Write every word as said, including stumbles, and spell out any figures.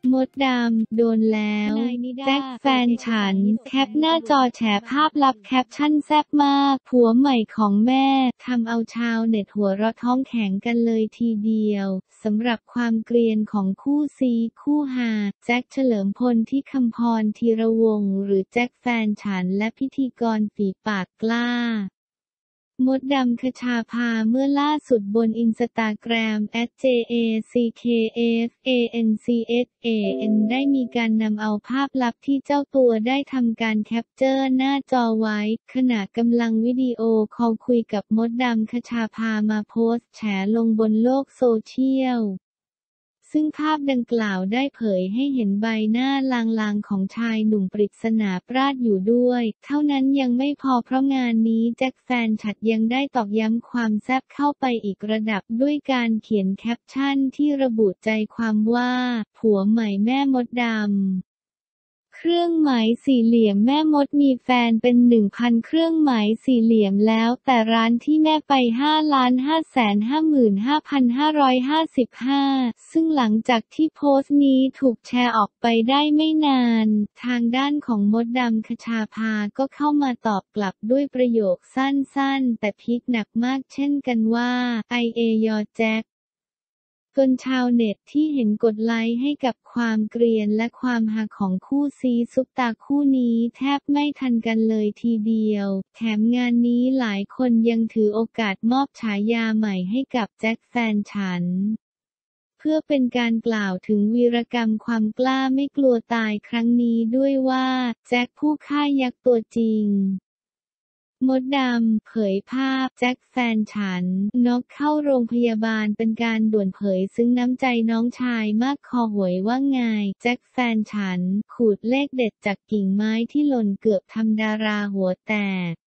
มดดำโดนแล้วแจ็คแฟนฉันแคปหน้าจอแฉภาพลับแคปชั่นแซ่บมากผัวใหม่ของแม่ทำเอาชาวเน็ตหัวเราะท้องแข็งกันเลยทีเดียวสำหรับความเกรียนของคู่ซีคู่ฮาแจ็คเฉลิมพลที่คำพรธีรวงศ์หรือแจ็คแฟนฉันและพิธีกรฝีปากกล้ามดดำคชาภาเมื่อล่าสุดบนอินสตาแกรม แอท เจ เอ ซี เค เอฟ เอ เอ็น ซี เอส เอ เอ็น ได้มีการนำเอาภาพลับที่เจ้าตัวได้ทำการแคปเจอร์หน้าจอไว้ขณะกำลังวิดีโอคอลคุยกับมดดำคชาภามาโพสต์แฉลงบนโลกโซเชียลซึ่งภาพดังกล่าวได้เผยให้เห็นใบหน้าลางๆของชายหนุ่มปริศนาปราดอยู่ด้วยเท่านั้นยังไม่พอเพราะงานนี้แจ็คแฟนฉันยังได้ตอกย้ำความแซ่บเข้าไปอีกระดับด้วยการเขียนแคปชั่นที่ระบุใจความว่าผัวใหม่แม่มดดำเครื่องหมายสี่เหลี่ยมแม่มดมีแฟนเป็น หนึ่งพัน เครื่องหมายสี่เหลี่ยมแล้วแต่ร้านที่แม่ไป ห้าล้านห้าแสนห้าหมื่นห้าพันห้าร้อยห้าสิบห้า ซึ่งหลังจากที่โพสต์นี้ถูกแชร์ออกไปได้ไม่นานทางด้านของมดดำคชาภาก็เข้ามาตอบกลับด้วยประโยคสั้นๆแต่พีคหนักมากเช่นกันว่าไอเอยอแจ็คจนชาวเน็ตที่เห็นกดไลค์ให้กับความเกรียนและความฮาของคู่ซีซุปตาคู่นี้แทบไม่ทันกันเลยทีเดียวแถมงานนี้หลายคนยังถือโอกาสมอบฉายาใหม่ให้กับแจ็คแฟนฉันเพื่อเป็นการกล่าวถึงวีรกรรมความกล้าไม่กลัวตายครั้งนี้ด้วยว่าแจ็คผู้ฆ่ายักษ์ตัวจริงมดดำเผยภาพแจ็คแฟนฉันน็อกเข้าโรงพยาบาลเป็นการด่วนเผยซึ่งน้ำใจน้องชายมากคอหวยว่าไงแจ็คแฟนฉันขูดเลขเด็ดจากกิ่งไม้ที่หล่นเกือบทำดาราหัวแตก